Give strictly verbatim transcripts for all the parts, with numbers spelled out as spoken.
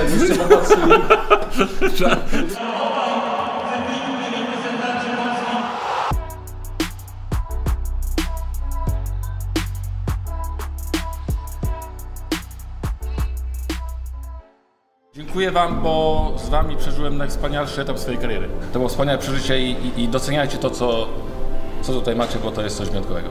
jakbyście popatrzyli. Dziękuję wam, bo z wami przeżyłem najwspanialszy etap swojej kariery. To było wspaniałe przeżycie i, i, i doceniajcie to, co, co tutaj macie, bo to jest coś wyjątkowego.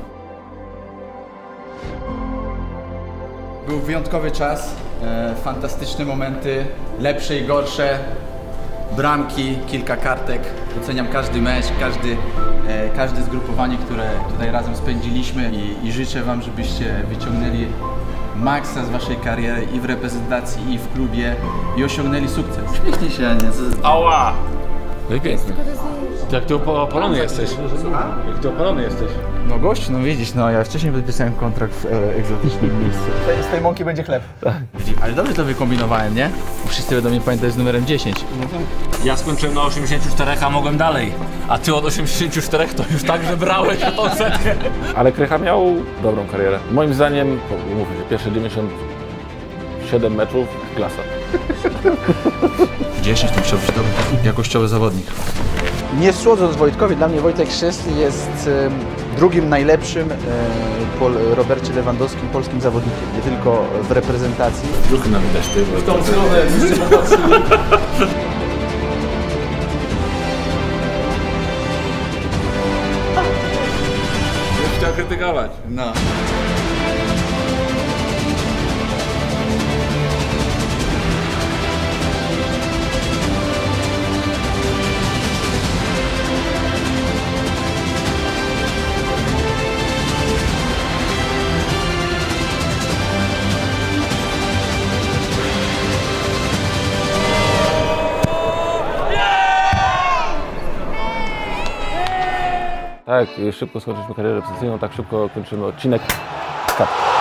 Był wyjątkowy czas, e, fantastyczne momenty, lepsze i gorsze, bramki, kilka kartek. Doceniam każdy mecz, każdy, e, każde zgrupowanie, które tutaj razem spędziliśmy i, i życzę wam, żebyście wyciągnęli maksa z waszej kariery i w reprezentacji, i w klubie i osiągnęli sukces. Uśmiechnij się, a nie? Ała! No i pięknie. Jak ty opalony jesteś. Jak ty opalony jesteś. No gość, no widzisz, no ja wcześniej podpisałem kontrakt w e, egzotycznym miejscu. Z tej mąki będzie chleb. Tak. Ale dobrze to wykombinowałem, nie? Wszyscy będą mnie pamiętać z numerem dziesięć. Ja skończyłem na osiemdziesięciu czterech, a mogłem dalej. A ty od osiemdziesięciu czterech to już tak wybrałeś na tą setkę. Ale Krycha miał dobrą karierę. Moim zdaniem, mówię, że pierwsze dziewięćdziesiąt siedem meczów, klasa. dziesięć to musiał być dobry, jakościowy zawodnik. Nie słodząc Wojtkowi, dla mnie Wojtek Szczęsny jest e, drugim najlepszym e, po Robercie Lewandowskim polskim zawodnikiem, nie tylko w reprezentacji. Ruchy nam widać, ty. W tą stronę, jakbyście popatrzyli. Chciał krytykować. No. Tak, szybko skończyliśmy karierę reprezentacyjną, tak szybko kończymy odcinek. Stop.